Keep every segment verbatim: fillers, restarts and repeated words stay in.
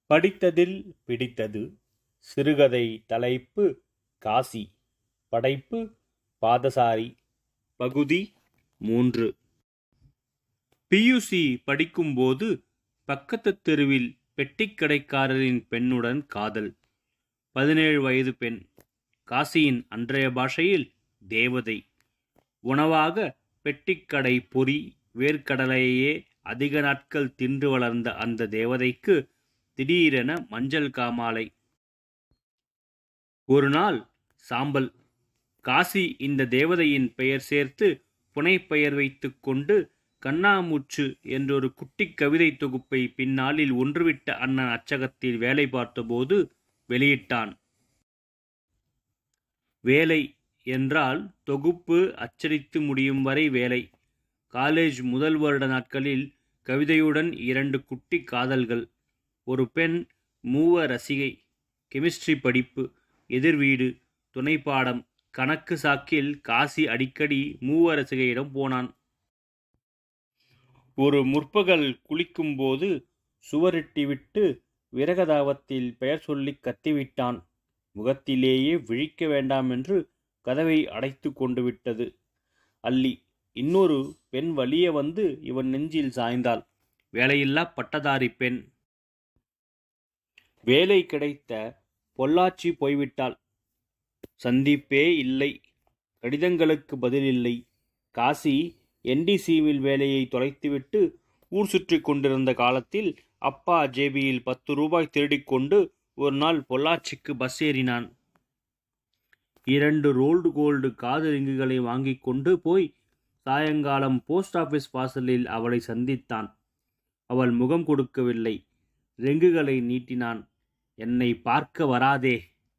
படித்ததில் பிடித்தது சிறுகதை தலைப்பு காசி. படைப்பு பாதசாரி. பகுதி மூன்று. பியூசி படிக்கும்போது பக்கத்து தெருவில் பெட்டிக்கடைக்காரரின் பெண்ணுடன் காதல். பதினேழு வயது பெண். காசியின் அன்றைய பாஷையில் தேவதை. உணவாக பெட்டிக்கடை பொறி வேர்க்கடலையே அதிக நாட்கள் தின்று வளர்ந்த அந்த தேவதைக்கு திடீரென மஞ்சள் காமாலை. ஒரு நாள் சாம்பல். காசி இந்த தேவதையின் பெயர் சேர்த்து புனைப்பெயர் வைத்து கொண்டு கண்ணாமூச்சு என்றொரு குட்டி கவிதை தொகுப்பை பின்னாளில் ஒன்றுவிட்ட அண்ணன் அச்சகத்தில் வேலை பார்த்தபோது வெளியிட்டான். வேலை என்றால் தொகுப்பு அச்சடித்து முடியும் வரை வேலை. காலேஜ் முதல் வருட நாட்களில் கவிதையுடன் இரண்டு குட்டி காதல்கள். ஒரு பெண் மூவ ரசிகை. கெமிஸ்ட்ரி படிப்பு, எதிர்வீடு, துணைப்பாடம், கணக்கு சாக்கில் காசி அடிக்கடி மூவ ரசிகையிடம் போனான். ஒரு முற்பகல் குளிக்கும்போது சுவரெட்டிவிட்டு விரகதாவத்தில் பெயர் சொல்லி கத்திவிட்டான். முகத்திலேயே விழிக்க வேண்டாம் என்று கதவை அடைத்து கொண்டு விட்டது அல்லி. இன்னொரு பெண் வலிய வந்து இவன் நெஞ்சில் சாய்ந்தாள். வேலையில்லா பட்டதாரி பெண். வேலை கிடைத்த பொள்ளாச்சி போய்விட்டாள். சந்திப்பே இல்லை. கடிதங்களுக்கு பதிலில்லை. காசி என்டிசிவில் வேலையை தொலைத்துவிட்டு ஊர் சுற்றி கொண்டிருந்த காலத்தில் அப்பா ஜேபியில் பத்து ரூபாய் திருடிக்கொண்டு ஒரு நாள் பொள்ளாச்சிக்கு பஸ் ஏறினான். இரண்டு ரோல்டு கோல்டு காது ரிங்குகளை வாங்கி கொண்டு போய் சாயங்காலம் போஸ்ட் ஆபீஸ் வாசலில் அவளை சந்தித்தான். அவள் முகம் கொடுக்கவில்லை. ரிங்குகளை நீட்டினான். என்னை பார்க்க வராதே.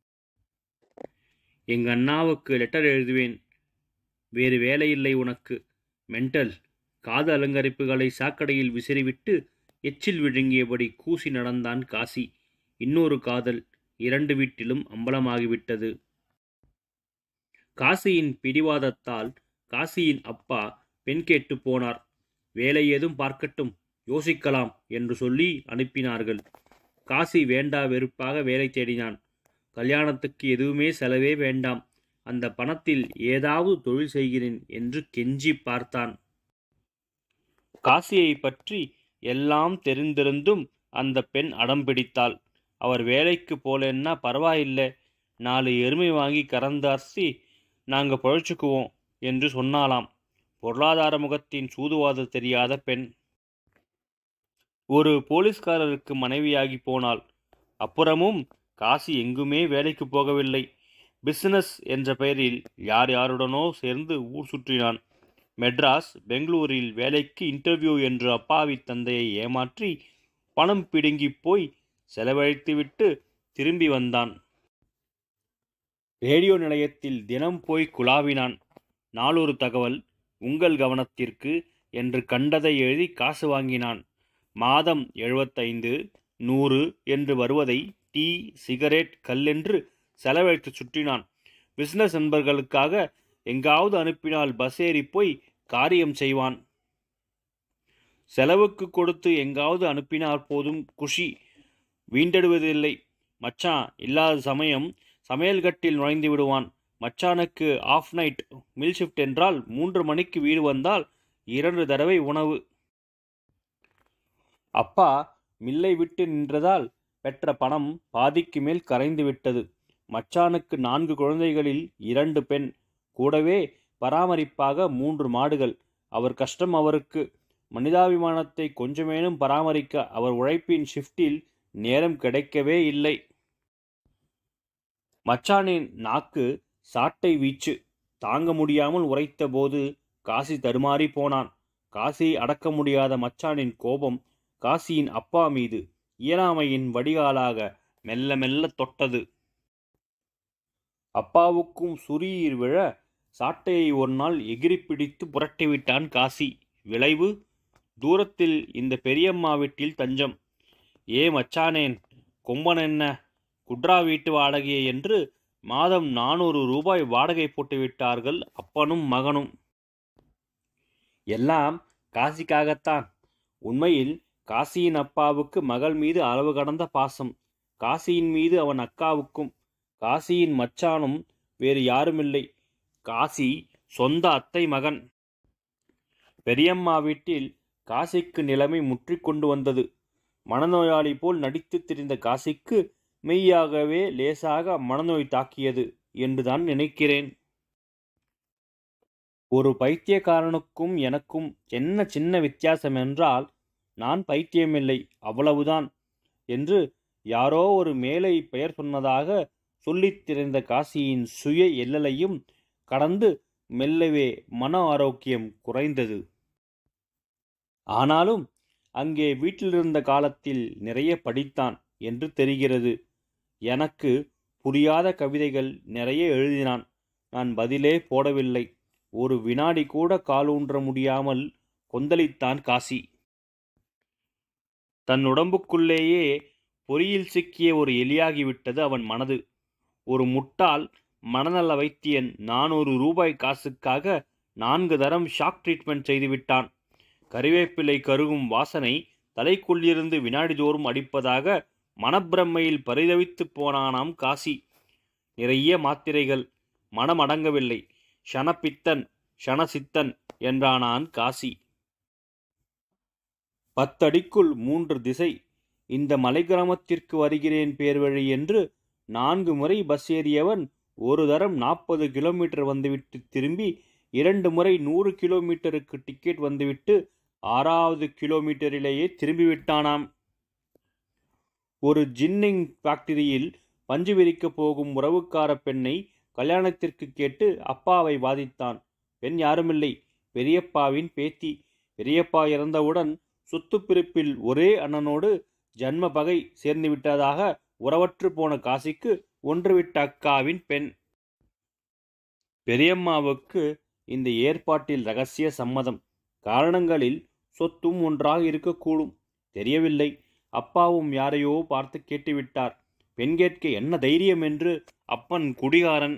எங்க அண்ணாவுக்கு லெட்டர் எழுதுவேன். வேறு வேலையில்லை உனக்கு. மென்டல். காது அலங்கரிப்புகளை சாக்கடையில் விசிறிவிட்டு எச்சில் விழுங்கியபடி கூசி நடந்தான் காசி. இன்னொரு காதல் இரண்டு வீட்டிலும் அம்பலமாகிவிட்டது. காசியின் பிடிவாதத்தால் காசியின் அப்பா பெண் கேட்டு போனார். வேலை ஏதும் பார்க்கட்டும், யோசிக்கலாம் என்று சொல்லி அனுப்பினார்கள். காசி வேண்டா வெறுப்பாக வேலை தேடினான். கல்யாணத்துக்கு எதுவுமே செலவே வேண்டாம், அந்த பணத்தில் ஏதாவது தொழில் செய்கிறேன் என்று கெஞ்சி பார்த்தான். காசியை பற்றி எல்லாம் தெரிந்திருந்தும் அந்த பெண் அடம் பிடித்தாள். அவர் வேலைக்கு போலன்னா பரவாயில்லை, நாலு எருமை வாங்கி கறந்து அரிசி நாங்க பழச்சுக்குவோம் என்று சொன்னாலாம். பொருளாதார முகத்தின் சூதுவாது தெரியாத பெண். ஒரு போலீஸ்காரருக்கு மனைவியாகி போனாள். அப்புறமும் காசி எங்குமே வேலைக்கு போகவில்லை. பிசினஸ் என்ற பெயரில் யார் யாருடனோ சேர்ந்து ஊர் சுற்றினான். மெட்ராஸ், பெங்களூரில் வேலைக்கு இன்டர்வியூ என்று அப்பாவி தந்தையை ஏமாற்றி பணம் பிடுங்கி போய் செலவழித்துவிட்டு திரும்பி வந்தான். ரேடியோ நிலையத்தில் தினம் போய் குழாவினான். நாளொரு தகவல், உங்கள் கவனத்திற்கு என்று கண்டதை எழுதி காசு வாங்கினான். மாதம் எழுபத்தைந்து நூறு என்று வருவதை டீ, சிகரெட், கல்லென்று செலவழித்து சுற்றினான். பிசினஸ் நண்பர்களுக்காக எங்காவது அனுப்பினால் பஸ் ஏறி போய் காரியம் செய்வான். செலவுக்கு கொடுத்து எங்காவது அனுப்பினால் போதும் குஷி. வீண்டெடுவதில்லை. மச்சான் இல்லாத சமயம் சமையல் கட்டில் நுழைந்து விடுவான். மச்சானுக்கு ஆஃப் நைட் மில் ஷிஃப்ட் என்றால் மூன்று மணிக்கு வீடு வந்தால் இரண்டு தடவை உணவு. அப்பா மில்லை விட்டு நின்றதால் பெற்ற பணம் பாதிக்கு மேல் கரைந்து விட்டது. மச்சானுக்கு நான்கு குழந்தைகளில் இரண்டு பெண், கூடவே பராமரிப்பாக மூன்று மாடுகள். அவர் கஷ்டம் அவருக்கு. மனிதாபிமானத்தை கொஞ்சமேனும் பராமரிக்க அவர் உழைப்பின் ஷிஃப்டில் நேரம் கிடைக்கவே இல்லை. மச்சானின் நாக்கு சாட்டை வீச்சு. தாங்க முடியாமல் உரைத்த போது காசி தடுமாறி போனான். காசியை அடக்க முடியாத மச்சானின் கோபம் காசியின் அப்பா மீது இயலாமையின் வடிகாலாக மெல்ல மெல்ல தொட்டது. அப்பாவுக்கும் சுரீர் விழ சாட்டையை ஒரு நாள் எகிரி பிடித்து புரட்டிவிட்டான் காசி. விளைவு, தூரத்தில் இந்த பெரியம்மா வீட்டில் தஞ்சம். ஏ மச்சானேன், கொம்பன் என்ன, குட்ரா வீட்டு வாடகையே என்று மாதம் நானூறு ரூபாய் வாடகை போட்டுவிட்டார்கள் அப்பனும் மகனும். எல்லாம் காசிக்காகத்தான். உண்மையில் காசியின் அப்பாவுக்கு மகள் மீது அளவு கடந்த பாசம். காசியின் மீது அவன் அக்காவுக்கும். காசியின் மச்சானும் வேறு யாருமில்லை, காசி சொந்த அத்தை மகன். பெரியம்மா வீட்டில் காசிக்கு நிலைமை முற்றிக்கொண்டு வந்தது. மனநோயாளி போல் நடித்து திரிந்த காசிக்கு மெய்யாகவே லேசாக மனநோய் தாக்கியது என்றுதான் நினைக்கிறேன். ஒரு பைத்தியக்காரனுக்கும் எனக்கும் என்ன சின்ன வித்தியாசம் என்றால், நான் பைத்தியமில்லை, அவ்வளவுதான் என்று யாரோ ஒரு மேலை பெயர் சொன்னதாக சொல்லித் திரிந்த காசியின் சுய எல்லலையும் கடந்து மெல்லவே மன ஆரோக்கியம் குறைந்தது. ஆனாலும் அங்கே வீட்டிலிருந்த காலத்தில் நிறைய படித்தான் என்று தெரிகிறது. எனக்கு புரியாத கவிதைகள் நிறைய எழுதினான். நான் பதிலே போடவில்லை. ஒரு வினாடி கூட காலூன்ற முடியாமல் கொந்தளித்தான் காசி. தன் உடம்புக்குள்ளேயே பொறியில் சிக்கிய ஒரு எலியாகிவிட்டது அவன் மனது. ஒரு முட்டாள் மனநல வைத்தியன் நானூறு ரூபாய் காசுக்காக நான்கு தரம் ஷாக் ட்ரீட்மெண்ட் செய்துவிட்டான். கறிவேப்பிலை கருகும் வாசனை தலைக்குள்ளிருந்து வினாடிதோறும் அடிப்பதாக மனப்பிரமையில் பரிதவித்து போனானாம் காசி. நிறைய மாத்திரைகள், மனம் அடங்கவில்லை. ஷனப்பித்தன் ஷனசித்தன் என்றானான் காசி. பத்தடிக்குள் மூன்று திசை. இந்த மலை கிராமத்திற்கு வருகிறேன் பேர்வழி என்று நான்கு முறை பஸ் ஏறியவன் ஒரு தரம் நாற்பது கிலோமீட்டர் வந்துவிட்டு திரும்பி இரண்டு முறை நூறு கிலோமீட்டருக்கு டிக்கெட் வந்துவிட்டு ஆறாவது கிலோமீட்டரிலேயே திரும்பிவிட்டானாம். ஒரு ஜின்னிங் ஃபேக்டரியில் பஞ்சு விரிக்கப் போகும் உறவுக்கார பெண்ணை கல்யாணத்திற்கு கேட்டு அப்பாவை வாதித்தான். பெண் யாருமில்லை, பெரியப்பாவின் பேத்தி. பெரியப்பா இறந்தவுடன் சொத்து பிரிப்பில் ஒரே அண்ணனோடு ஜன்ம பகை சேர்ந்து விட்டதாக உறவற்று போன காசிக்கு ஒன்றுவிட்ட அக்காவின் பெண். பெரியம்மாவுக்கு இந்த ஏற்பாட்டில் இரகசிய சம்மதம். காரணங்களில் சொத்தும் ஒன்றாக இருக்கக்கூடும், தெரியவில்லை. அப்பாவும் யாரையோ பார்த்து கேட்டுவிட்டார். பெண் கேட்க என்ன தைரியம் என்று அப்பன் குடிகாரன்.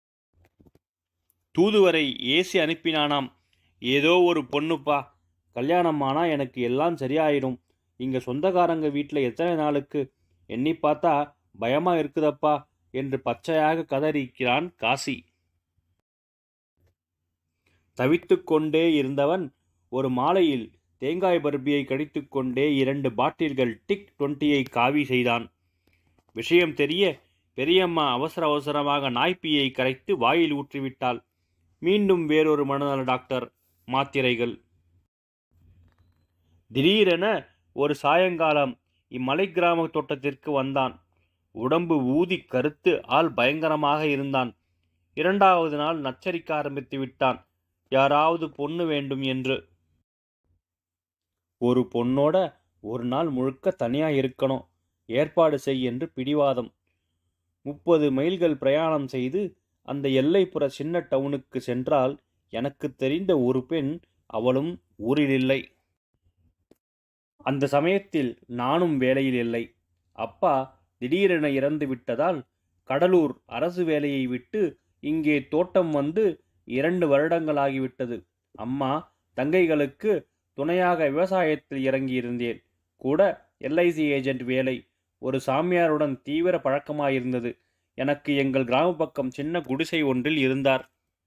தூதுவரை ஏசி அனுப்பினானாம். ஏதோ ஒரு பொண்ணுப்பா, கல்யாணமானா எனக்கு எல்லாம் சரியாயிடும். இங்க சொந்தக்காரங்க வீட்டில் எத்தனை நாளுக்கு, எண்ணி பார்த்தா பயமா இருக்குதப்பா என்று பச்சையாக கதறிக்கிறான் காசி. தவித்து கொண்டே இருந்தவன் ஒரு மாலையில் தேங்காய் பர்பியை கடித்து கொண்டே இரண்டு பாட்டில்கள் டிக் டுவெண்ட்டியை காவி செய்தான். விஷயம் தெரிய பெரியம்மா அவசர அவசரமாக நாய்ப்பியை கரைத்து வாயில் ஊற்றிவிட்டாள். மீண்டும் வேறொரு மனநல டாக்டர், மாத்திரைகள். திடீரென ஒரு சாயங்காலம் இம்மலை கிராம தோட்டத்திற்கு வந்தான். உடம்பு ஊதி கருத்து ஆள் பயங்கரமாக இருந்தான். இரண்டாவது நாள் நச்சரிக்க ஆரம்பித்து விட்டான், யாராவது பொண்ணு வேண்டும் என்று. ஒரு பொண்ணோட ஒரு நாள் முழுக்க தனியா இருக்கணும், ஏற்பாடு செய் என்று பிடிவாதம். முப்பது மைல்கள் பிரயாணம் செய்து அந்த எல்லைப்புற சின்ன டவுனுக்கு சென்றால் எனக்கு தெரிந்த ஒரு பெண், அவளும் ஊரில் இல்லை. அந்த சமயத்தில் நானும் வேலையில் இல்லை. அப்பா திடீரென இறந்து விட்டதால் கடலூர் அரசு வேலையை விட்டு இங்கே தோட்டம் வந்து இரண்டு வருடங்களாகிவிட்டது. அம்மா தங்கைகளுக்கு துணையாக விவசாயத்தில் இறங்கியிருந்தேன். கூட எல்ஐசி ஏஜென்ட் வேலை. ஒரு சாமியாருடன் தீவிர பழக்கமாயிருந்தது. எனக்கு எங்கள் கிராம பக்கம் சின்ன குடிசை ஒன்றில் இருந்தார்.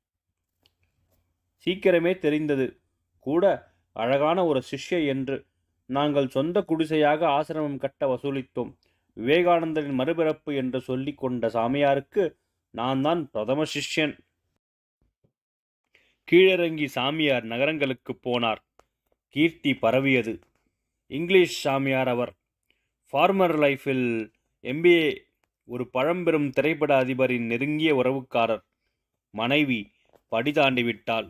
சீக்கிரமே தெரிந்தது கூட அழகான ஒரு சிஷ்யை என்று. நாங்கள் சொந்த குடிசையாக ஆசிரமம் கட்ட வசூலித்தோம். விவேகானந்தரின் மறுபிறப்பு என்று சொல்லிக் கொண்ட சாமியாருக்கு நான் தான் பிரதம சிஷ்யன். கீழிறங்கி சாமியார் நகரங்களுக்கு போனார். கீர்த்தி பரவியது. இங்கிலீஷ் சாமியார் அவர். ஃபார்மர் லைஃபில் எம்பிஏ. ஒரு பழம்பெரும் திரைப்பட அதிபரின் நெருங்கிய உறவுக்காரர். மனைவி படி தாண்டி விட்டாள்.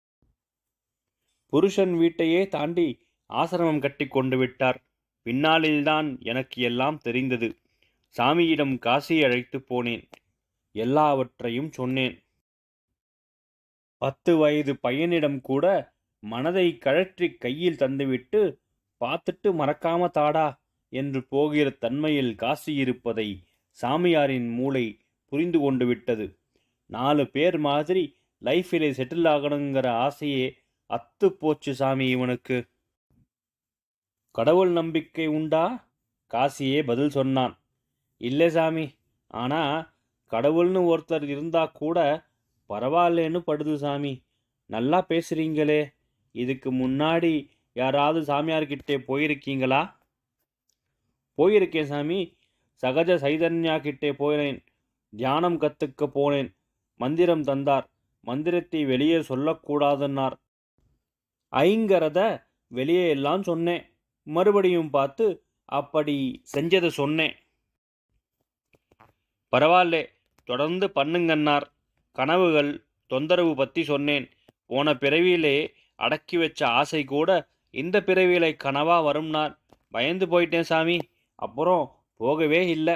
புருஷன் வீட்டையே தாண்டி ஆசிரமம் கட்டி கொண்டு விட்டார். பின்னாளில்தான் எனக்கு எல்லாம் தெரிந்தது. சாமியிடம் காசி அழைத்து போனேன். எல்லாவற்றையும் சொன்னேன். பத்து வயது பையனிடம் கூட மனதை கழற்றி கையில் தந்துவிட்டு பார்த்துட்டு மறக்காம தாடா என்று போகிற தன்மையில் காசி இருப்பதை சாமியாரின் மூளை புரிந்து கொண்டு விட்டது. நாலு பேர் மாதிரி லைஃபிலே செட்டில் ஆகணுங்கிற ஆசையே அத்து போச்சு சாமி இவனுக்கு. கடவுள் நம்பிக்கை உண்டா? காசியே பதில் சொன்னான். இல்லை சாமி, ஆனால் கடவுள்னு ஒருத்தர் இருந்தா கூட பரவாயில்லேன்னு படுது சாமி. நல்லா பேசுறீங்களே, இதுக்கு முன்னாடி யாராவது சாமியார்கிட்டே போயிருக்கீங்களா? போயிருக்கேன் சாமி. சகஜ சைதன்யா கிட்டே போனேன். தியானம் கற்றுக்க போனேன். மந்திரம் தந்தார். மந்திரத்தை வெளியே சொல்லக்கூடாதுன்னார். ஐங்கிறத வெளியே எல்லாம் சொன்னேன். மறுபடியும் பார்த்து அப்படி செஞ்சதை சொன்னேன். பரவாயில்லே, தொடர்ந்து பண்ணுங்கன்னார். கனவுகள் தொந்தரவு பற்றி சொன்னேன். போன பிறவியிலே அடக்கி வச்ச ஆசை கூட இந்த பிறவியில கனவா வரும்னார். பயந்து போயிட்டேன் சாமி. அப்புறம் போகவே இல்லை.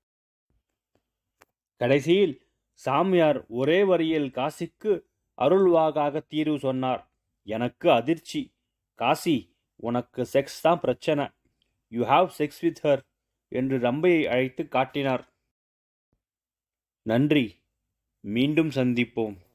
கடைசியில் சாமியார் ஒரே வரியில் காசிக்கு அருள்வாகாக தீர்வு சொன்னார். எனக்கு அதிர்ச்சி. காசி, உனக்கு செக்ஸ் தான் பிரச்சனை. You have sex with her என்று ரம்பையை அழைத்து காட்டினார். நன்றி. மீண்டும் சந்திப்போம்.